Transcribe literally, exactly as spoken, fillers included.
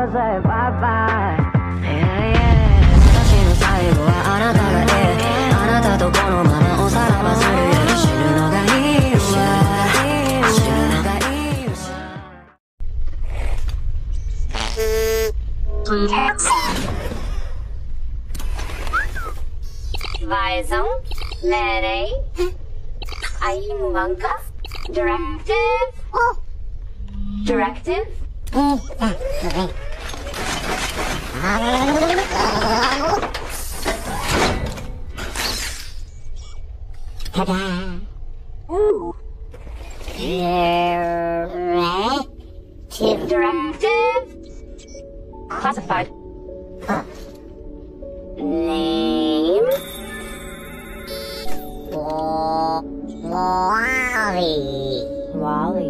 say bye bye. Yeah, yeah. 私の最後はあなたがええ。あなたとこのままおさらばするより死ぬのがいいわ。死ぬのがいいわ。Weisung, Mayday, Ayinwanka, Directive, Directive. Ta-da! Ooh. Directive. Directive. Classified. Huh. Name. Wally. Wally.